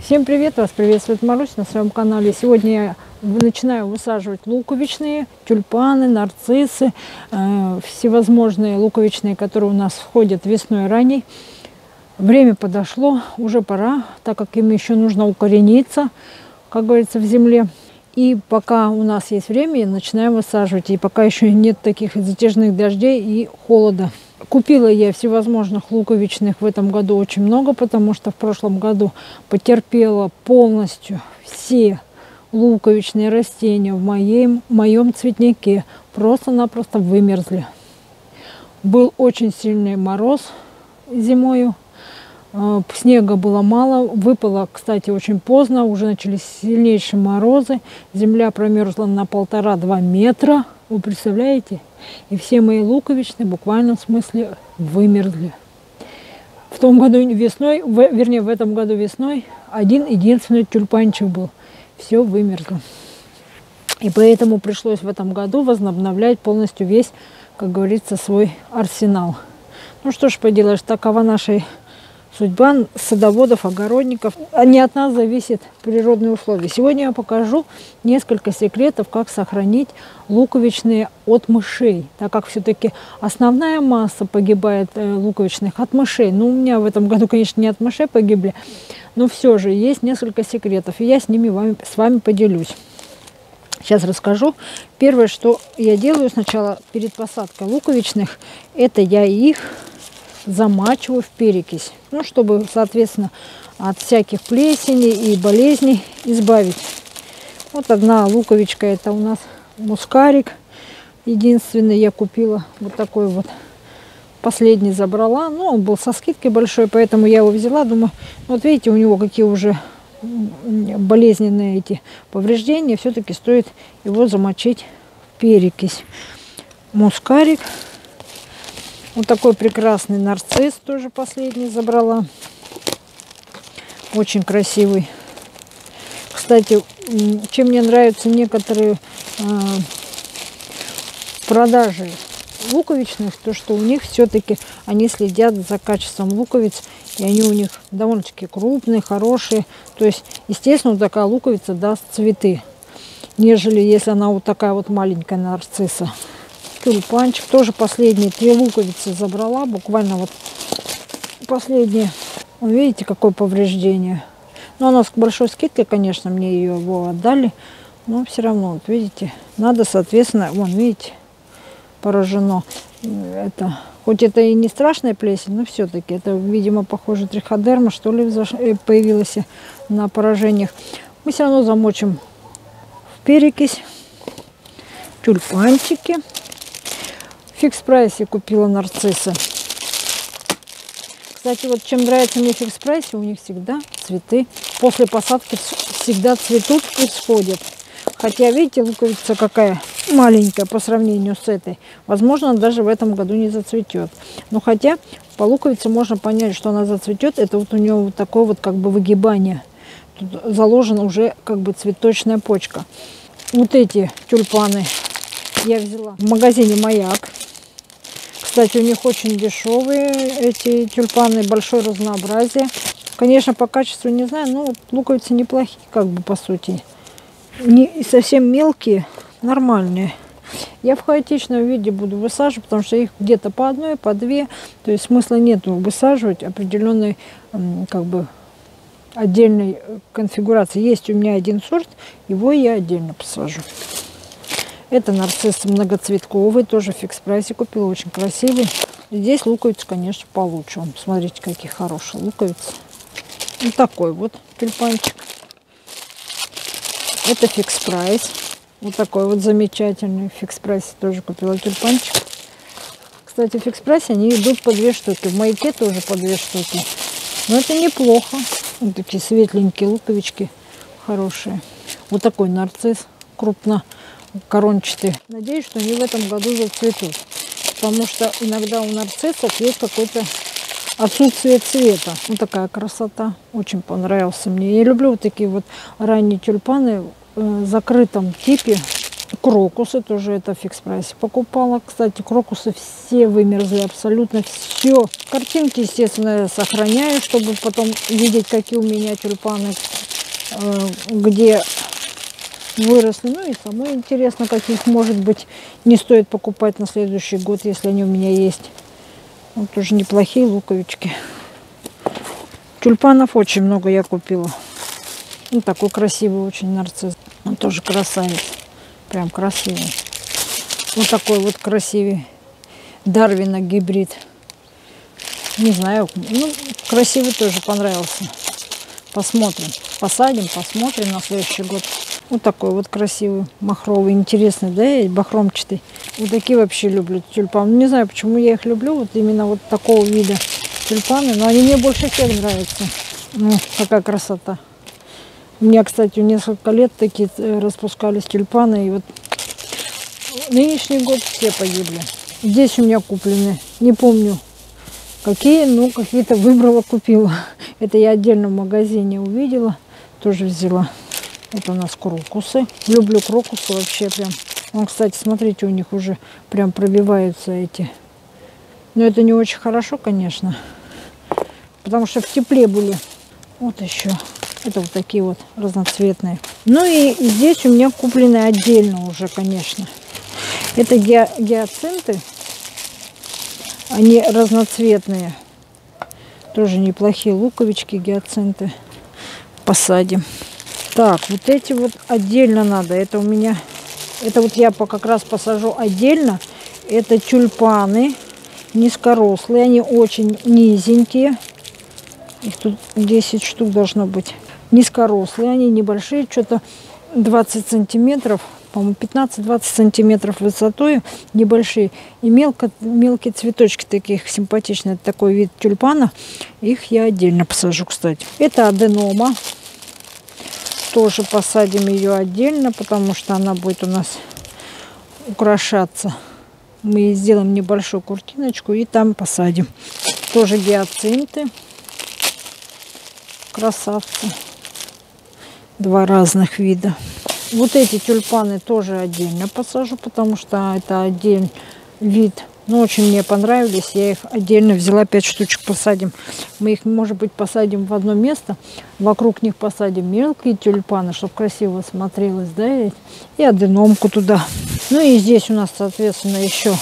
Всем привет! Вас приветствует Марусь на своем канале. Сегодня я начинаю высаживать луковичные, тюльпаны, нарциссы, всевозможные луковичные, которые у нас входят весной ранней. Время подошло, уже пора, так как им еще нужно укорениться, как говорится, в земле. И пока у нас есть время, я начинаю высаживать. И пока еще нет таких затяжных дождей и холода. Купила я всевозможных луковичных в этом году очень много, потому что в прошлом году потерпела полностью все луковичные растения в моем цветнике. Просто-напросто вымерзли. Был очень сильный мороз зимою. Снега было мало, выпало, кстати, очень поздно, уже начались сильнейшие морозы. Земля промерзла на 1,5–2 метра, вы представляете? И все мои луковичные в буквальном смысле вымерзли. В том году весной, вернее в этом году весной, один-единственный тюльпанчик был. Все вымерзло. И поэтому пришлось в этом году возобновлять полностью весь, как говорится, свой арсенал. Ну что ж поделаешь, такова наша судьба садоводов, огородников. Не от нас зависят природные условия. Сегодня я покажу несколько секретов, как сохранить луковичные от мышей. Так как все-таки основная масса погибает луковичных от мышей. Ну, у меня в этом году, конечно, не от мышей погибли. Но все же есть несколько секретов. И я с ними с вами поделюсь. Сейчас расскажу. Первое, что я делаю сначала перед посадкой луковичных, это я их замачиваю в перекись, ну, чтобы, соответственно, от всяких плесеней и болезней избавить. Вот одна луковичка, это у нас мускарик. Единственный я купила вот такой вот. Последний забрала. Ну, он был со скидкой большой, поэтому я его взяла. Думаю, вот видите, у него какие уже болезненные эти повреждения. Все-таки стоит его замочить в перекись. Мускарик. Вот такой прекрасный нарцисс, тоже последний забрала. Очень красивый. Кстати, чем мне нравятся некоторые продажи луковичных, то что у них все-таки они следят за качеством луковиц, и они у них довольно-таки крупные, хорошие. То есть, естественно, вот такая луковица даст цветы, нежели если она вот такая вот маленькая нарцисса. Тюльпанчик тоже последние 3 луковицы забрала, буквально вот последние. Видите, какое повреждение. Но она с большой скидкой, конечно, мне ее отдали, но все равно, вот видите, надо, соответственно, вон, видите, поражено. Это, хоть это и не страшная плесень, но все-таки это, видимо, похоже, триходерма, что ли, появилась на поражениях. Мы все равно замочим в перекись тюльпанчики. В Фикс Прайсе купила нарциссы. Кстати, вот чем нравится мне в Фикс Прайсе, у них всегда цветы после посадки всегда цветут и всходят. Хотя, видите, луковица какая маленькая по сравнению с этой. Возможно, она даже в этом году не зацветет. Но хотя по луковице можно понять, что она зацветет. Это вот у нее вот такое вот как бы выгибание. Тут заложена уже как бы цветочная почка. Вот эти тюльпаны я взяла в магазине «Маяк». Кстати, у них очень дешевые эти тюльпаны, большое разнообразие. Конечно, по качеству не знаю, но луковицы неплохие, как бы по сути. Не совсем мелкие, нормальные. Я в хаотичном виде буду высаживать, потому что их где-то по одной, по 2. То есть смысла нету высаживать определенной, как бы, отдельной конфигурации. Есть у меня один сорт, его я отдельно посажу. Это нарцисс многоцветковый, тоже в Фикс Прайсе купила, очень красивый. Здесь луковицы, конечно, получше. Смотрите, какие хорошие луковицы. Вот такой вот тюльпанчик. Это Фикс Прайс. Вот такой вот замечательный. В Фикс Прайсе тоже купила тюльпанчик. Кстати, в Фикс Прайсе они идут по 2 штуки. В Маяке тоже по 2 штуки. Но это неплохо. Вот такие светленькие луковички хорошие. Вот такой нарцисс крупнокорончатый. Надеюсь, что они в этом году зацветут. Потому что иногда у нарциссов есть какой-то отсутствие цвета. Вот такая красота. Очень понравился мне. Я люблю вот такие вот ранние тюльпаны в закрытом типе. Крокусы тоже это в Фикс Прайсе покупала. Кстати, крокусы все вымерзли, абсолютно все. Картинки, естественно, я сохраняю, чтобы потом видеть, какие у меня тюльпаны. где выросли. Ну и самой интересно, каких, может быть, не стоит покупать на следующий год, если они у меня есть. Вот тоже неплохие луковички. Тюльпанов очень много я купила. Ну, такой красивый очень нарцисс. Он тоже красавец. Прям красивый. Вот такой вот красивый Дарвина гибрид. Не знаю, ну, красивый тоже понравился. Посмотрим. Посадим, посмотрим на следующий год. Вот такой вот красивый, махровый, интересный, да, и бахромчатый. Вот такие вообще люблю тюльпаны. Не знаю, почему я их люблю, вот именно вот такого вида тюльпаны. Но они мне больше всех нравятся. Ну, какая красота. У меня, кстати, несколько лет такие распускались тюльпаны. И вот нынешний год все погибли. Здесь у меня куплены, не помню какие, но какие-то выбрала, купила. Это я отдельно в магазине увидела, тоже взяла. Это у нас крокусы. Люблю крокусы вообще прям. Вон, кстати, смотрите, у них уже прям пробиваются эти. Но это не очень хорошо, конечно, потому что в тепле были. Вот еще. Это вот такие вот разноцветные. Ну и здесь у меня куплены отдельно уже, конечно. Это гиацинты. Они разноцветные. Тоже неплохие луковички, гиацинты. Посадим. Так, вот эти вот отдельно надо. Это у меня... Это вот я как раз посажу отдельно. Это тюльпаны низкорослые. Они очень низенькие. Их тут 10 штук должно быть. Низкорослые. Они небольшие. Что-то 20 сантиметров. По-моему, 15-20 сантиметров высотой, небольшие. И мелкие цветочки таких симпатичные. Это такой вид тюльпана. Их я отдельно посажу, кстати. Это аденома. Тоже посадим ее отдельно, потому что она будет у нас украшаться. Мы сделаем небольшую куртиночку и там посадим. Тоже гиацинты. Красавцы. Два разных вида. Вот эти тюльпаны тоже отдельно посажу, потому что это отдельный вид. Но очень мне понравились. Я их отдельно взяла, 5 штучек посадим. Мы их, может быть, посадим в одно место. Вокруг них посадим мелкие тюльпаны, чтобы красиво смотрелось, да, и аденомку туда. Ну и здесь у нас, соответственно, еще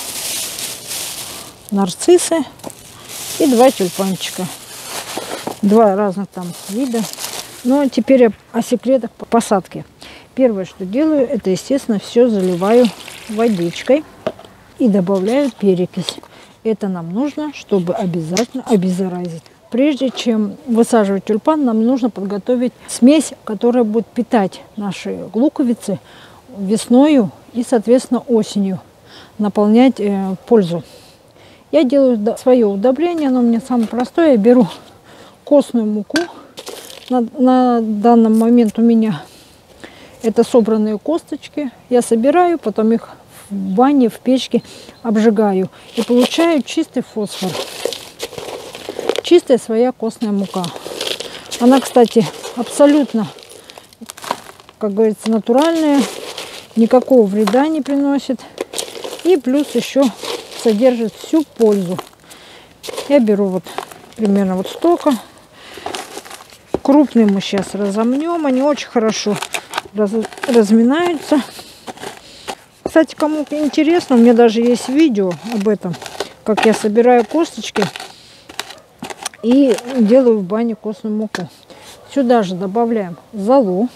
нарциссы и 2 тюльпанчика. 2 разных там вида. Ну, теперь о секретах посадки. Первое, что делаю, это, естественно, все заливаю водичкой и добавляю перекись. Это нам нужно, чтобы обязательно обеззаразить. Прежде чем высаживать тюльпан, нам нужно подготовить смесь, которая будет питать наши луковицы весною и, соответственно, осенью, наполнять пользу. Я делаю свое удобрение, оно у меня самое простое. Я беру костную муку. На данный момент у меня это собранные косточки. Я собираю, потом их в бане, в печке обжигаю. И получаю чистый фосфор. Чистая своя костная мука. Она, кстати, абсолютно, как говорится, натуральная. Никакого вреда не приносит. И плюс еще содержит всю пользу. Я беру вот примерно вот столько. Крупные мы сейчас разомнем. Они очень хорошо разминаются. Кстати, кому интересно, у меня даже есть видео об этом, как я собираю косточки и делаю в бане костную муку. Сюда же добавляем золу.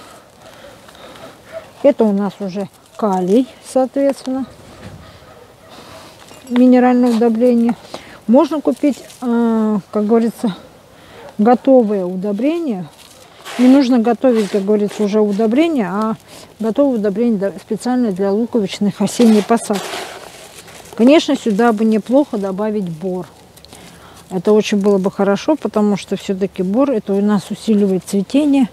Это у нас уже калий, соответственно, минеральное удобрение. Можно купить, как говорится, готовые удобрения. Не нужно готовить, как говорится, уже удобрения, а готовые удобрения специально для луковичных осенней посадки. Конечно, сюда бы неплохо добавить бор. Это очень было бы хорошо, потому что все-таки бор это у нас усиливает цветение.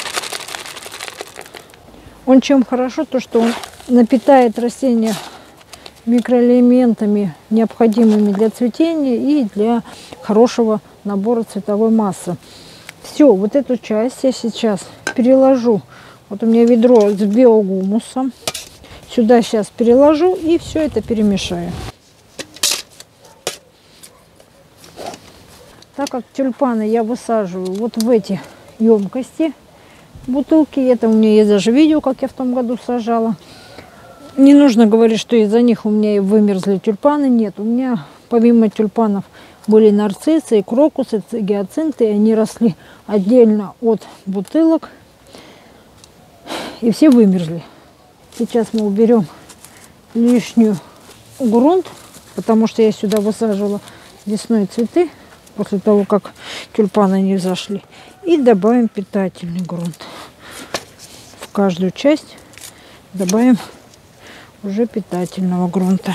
Он чем хорошо, то что он напитает растения микроэлементами, необходимыми для цветения и для хорошего набора цветовой массы. Все, вот эту часть я сейчас переложу. Вот у меня ведро с биогумусом. Сюда сейчас переложу и все это перемешаю. Так как тюльпаны я высаживаю вот в эти емкости, бутылки. Это у меня есть даже видео, как я в том году сажала. Не нужно говорить, что из-за них у меня и вымерзли тюльпаны. Нет, у меня помимо тюльпанов были нарциссы, и крокусы, и гиацинты. И они росли отдельно от бутылок. И все вымерзли. Сейчас мы уберем лишнюю грунт, потому что я сюда высаживала весной цветы, после того, как тюльпаны не взошли. И добавим питательный грунт. В каждую часть добавим уже питательного грунта.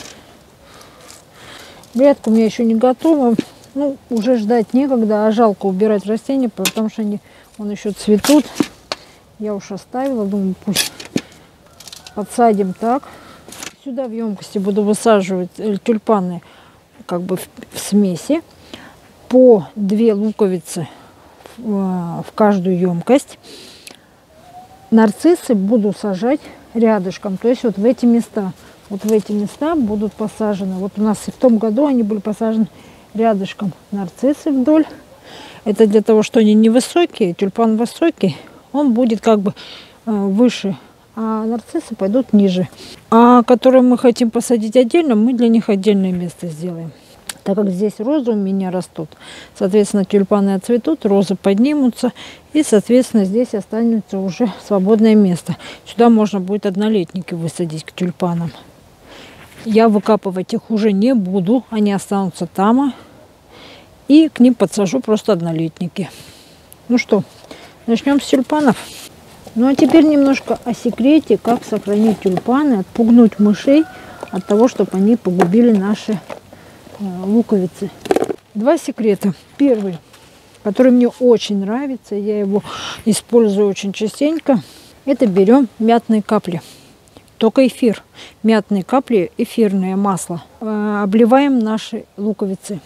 Грядка у меня еще не готова. Ну, уже ждать некогда, а жалко убирать растения, потому что они вон еще цветут. Я уж оставила, думаю, пусть подсадим так. Сюда в емкости буду высаживать тюльпаны как бы в смеси. По 2 луковицы в каждую емкость. Нарциссы буду сажать рядышком, то есть вот в эти места. Вот в эти места будут посажены. Вот у нас и в том году они были посажены рядышком. Нарциссы вдоль. Это для того, что они невысокие, тюльпан высокий, он будет как бы выше, а нарциссы пойдут ниже. А которые мы хотим посадить отдельно, мы для них отдельное место сделаем. Так как здесь розы у меня растут, соответственно, тюльпаны отцветут, розы поднимутся, и, соответственно, здесь останется уже свободное место. Сюда можно будет однолетники высадить к тюльпанам. Я выкапывать их уже не буду, они останутся там, и к ним подсажу просто однолетники. Ну что, начнем с тюльпанов. Ну а теперь немножко о секрете, как сохранить тюльпаны, отпугнуть мышей от того, чтобы они погубили наши луковицы. 2 секрета. Первый, который мне очень нравится, я его использую очень частенько, это берем мятные капли. Только эфир. Мятные капли, эфирное масло. Обливаем наши луковицы.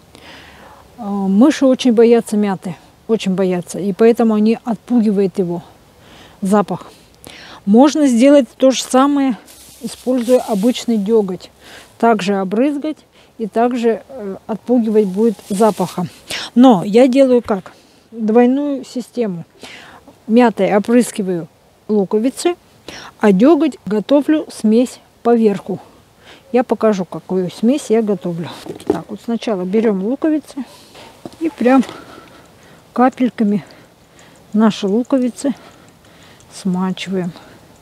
Мыши очень боятся мяты. Очень боятся. И поэтому они отпугивают его запах. Можно сделать то же самое, используя обычный деготь. Также обрызгать. И также отпугивать будет запахом. Но я делаю как? Двойную систему. Мятой опрыскиваю луковицы, а деготь готовлю смесь поверху. Я покажу, какую смесь я готовлю. Так, вот сначала берем луковицы и прям капельками наши луковицы смачиваем.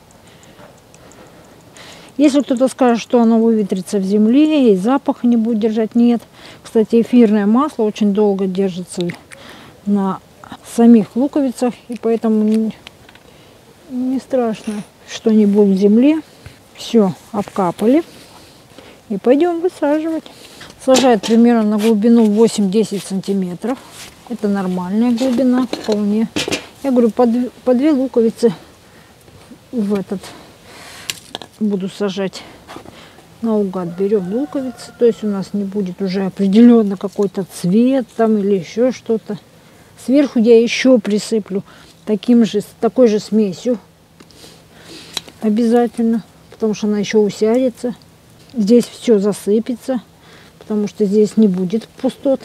Если кто-то скажет, что оно выветрится в земле и запаха не будет держать, нет. Кстати, эфирное масло очень долго держится на самих луковицах, и поэтому не страшно, что они будут в земле. Все, обкапали. И пойдем высаживать. Сажать примерно на глубину 8-10 сантиметров. Это нормальная глубина вполне. Я говорю, по 2 луковицы в этот буду сажать наугад. Берем луковицы, то есть у нас не будет уже определенно какой-то цвет там или еще что-то. Сверху я еще присыплю такой же смесью обязательно, потому что она еще усядется. Здесь все засыпется, потому что здесь не будет пустот.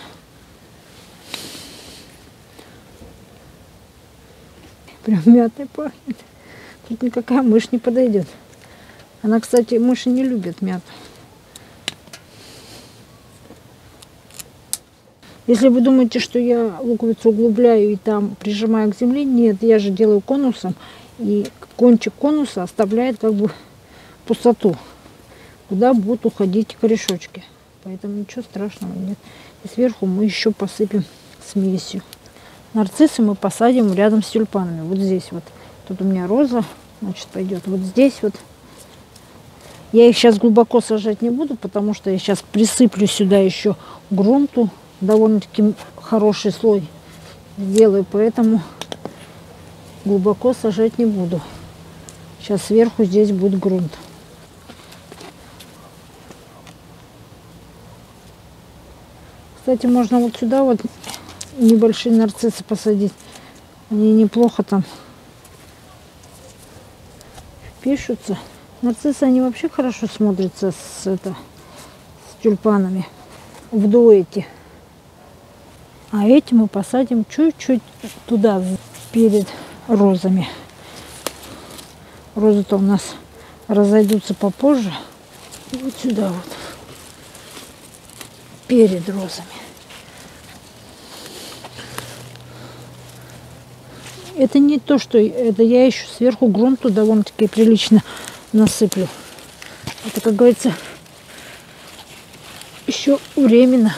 Прям мятой пахнет. Тут никакая мышь не подойдет. Она, кстати, мыши не любят мяту. Если вы думаете, что я луковицу углубляю и там прижимаю к земле, нет, я же делаю конусом, и кончик конуса оставляет как бы пустоту, куда будут уходить корешочки. Поэтому ничего страшного нет. И сверху мы еще посыпем смесью. Нарциссы мы посадим рядом с тюльпанами. Вот здесь вот. Тут у меня роза, значит, пойдет вот здесь вот. Я их сейчас глубоко сажать не буду, потому что я сейчас присыплю сюда еще грунту. Довольно-таки хороший слой сделаю, поэтому глубоко сажать не буду. Сейчас сверху здесь будет грунт. Кстати, можно вот сюда вот небольшие нарциссы посадить. Они неплохо там впишутся. Нарциссы, они вообще хорошо смотрятся с тюльпанами в дуэте. А эти мы посадим чуть-чуть туда, перед розами. Розы-то у нас разойдутся попозже. И вот сюда вот. Перед розами. Это не то, что это я еще сверху грунту довольно-таки прилично насыплю. Это, как говорится, еще временно.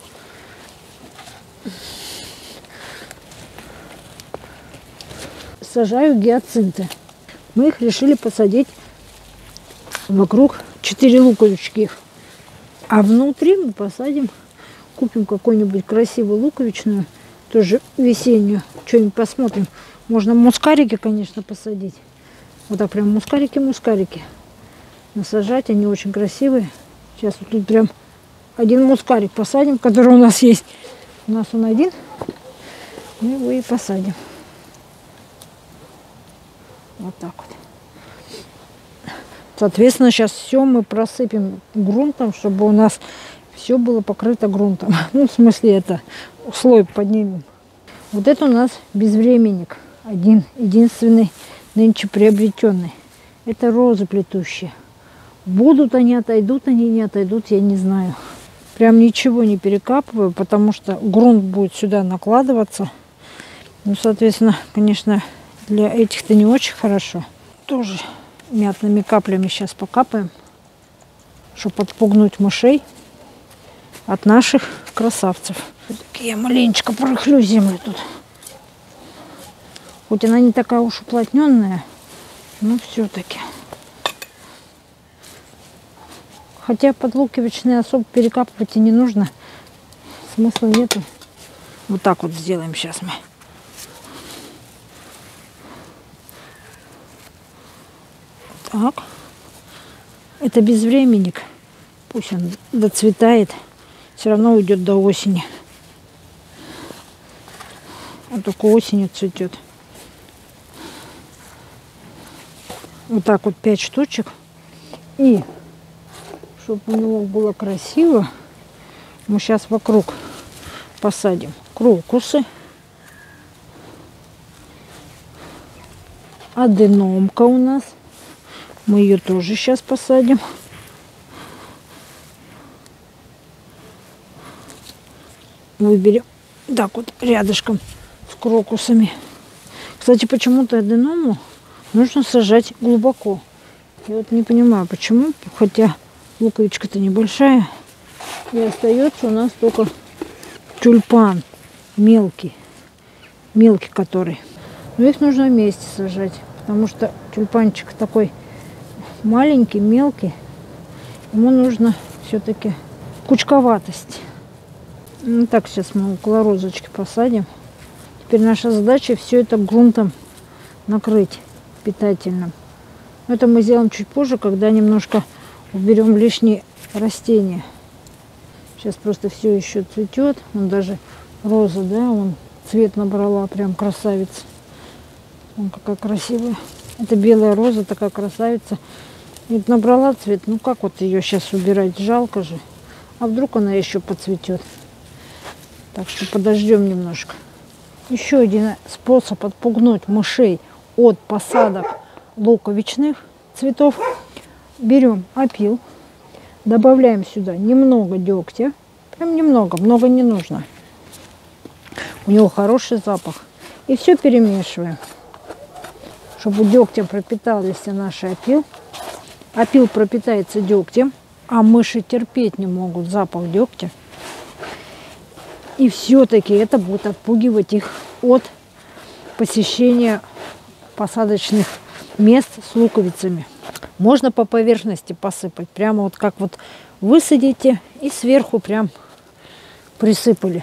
Сажаю гиацинты. Мы их решили посадить вокруг 4 луковички. А внутри мы посадим, купим какую-нибудь красивую луковичную, тоже весеннюю. Что-нибудь посмотрим. Можно мускарики, конечно, посадить. Вот так прям мускарики. Насажать, они очень красивые. Сейчас вот тут прям один мускарик посадим, который у нас есть. У нас он один. Мы его и посадим. Вот так вот. Соответственно, сейчас все мы просыпем грунтом, чтобы у нас все было покрыто грунтом. Ну, в смысле, это слой поднимем. Вот это у нас безвременник. Один, единственный, нынче приобретенный. Это розы плетущие. Будут они, отойдут они, не отойдут, я не знаю. Прям ничего не перекапываю, потому что грунт будет сюда накладываться. Ну, соответственно, конечно, для этих-то не очень хорошо. Тоже мятными каплями сейчас покапаем, чтобы отпугнуть мышей от наших красавцев. Все-таки я маленечко порыхлю землю тут. Хоть она не такая уж уплотненная, но все-таки. Хотя под луковичные особо перекапывать и не нужно. Смысла нету. Вот так вот сделаем сейчас мы. Так. Это безвременник. Пусть он доцветает. Все равно уйдет до осени. Он только осенью цветет. Вот так вот 5 штучек. И чтобы у него было красиво, мы сейчас вокруг посадим крокусы. Аденомка у нас. Мы ее тоже сейчас посадим. Выберем так вот рядышком с крокусами. Кстати, почему-то аденому нужно сажать глубоко. Я вот не понимаю, почему, хотя луковичка-то небольшая. И остается у нас только тюльпан мелкий. Мелкий который. Но их нужно вместе сажать, потому что тюльпанчик такой маленький, мелкий. Ему нужно все-таки кучковатость. Ну так, сейчас мы около розочки посадим. Теперь наша задача все это грунтом накрыть питательным. Это мы сделаем чуть позже, когда немножко уберем лишние растения. Сейчас просто все еще цветет. Он даже роза, да, он цвет набрала, прям красавица. Он какая красивая. Это белая роза, такая красавица. Вот набрала цвет. Ну как вот ее сейчас убирать? Жалко же. А вдруг она еще поцветет? Так что подождем немножко. Еще один способ отпугнуть мышей от посадок луковичных цветов. Берем опил, добавляем сюда немного дегтя. Прям немного, много не нужно. У него хороший запах. И все перемешиваем, чтобы дегтем пропитался наш опил. Опил пропитается дегтем, а мыши терпеть не могут запах дегтя. И все-таки это будет отпугивать их от посещения посадочных мест с луковицами. Можно по поверхности посыпать, прямо вот как вот высадите и сверху прям присыпали.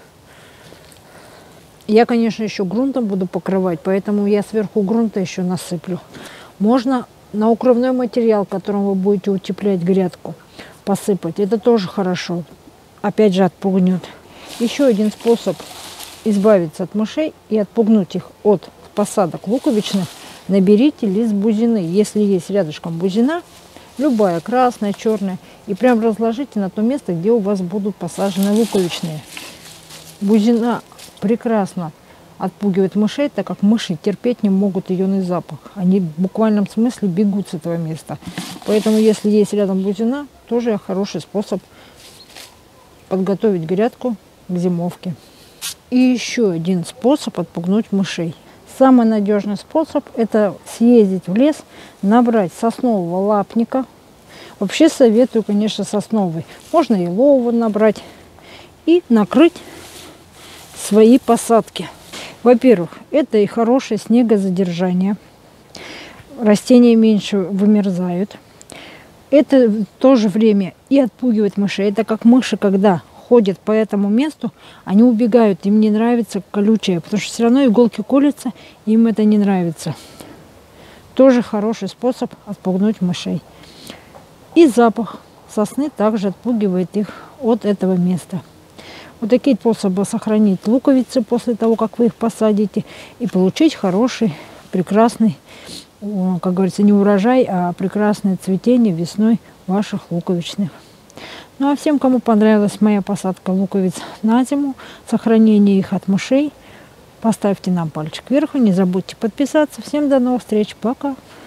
Я, конечно, еще грунтом буду покрывать, поэтому я сверху грунта еще насыплю. Можно на укрывной материал, которым вы будете утеплять грядку, посыпать. Это тоже хорошо. Опять же отпугнет. Еще один способ избавиться от мышей и отпугнуть их от посадок луковичных. Наберите лист бузины. Если есть рядышком бузина, любая, красная, черная, и прям разложите на то место, где у вас будут посажены луковичные. Бузина прекрасно отпугивает мышей, так как мыши терпеть не могут ионный запах. Они в буквальном смысле бегут с этого места. Поэтому, если есть рядом бузина, тоже хороший способ подготовить грядку к зимовке. И еще один способ отпугнуть мышей. Самый надежный способ – это съездить в лес, набрать соснового лапника. Вообще советую, конечно, сосновый. Можно елового набрать и накрыть свои посадки. Во-первых, это и хорошее снегозадержание. Растения меньше вымерзают. Это в то же время и отпугивает мышей. Это как мыши, когда ходят по этому месту, они убегают, им не нравится колючее, потому что все равно иголки колются, им это не нравится. Тоже хороший способ отпугнуть мышей. И запах сосны также отпугивает их от этого места. Вот такие способы сохранить луковицы после того, как вы их посадите, и получить хороший, прекрасный, как говорится, не урожай, а прекрасное цветение весной ваших луковичных. Ну а всем, кому понравилась моя посадка луковиц на зиму, сохранение их от мышей, поставьте нам пальчик вверх, не забудьте подписаться. Всем до новых встреч, пока!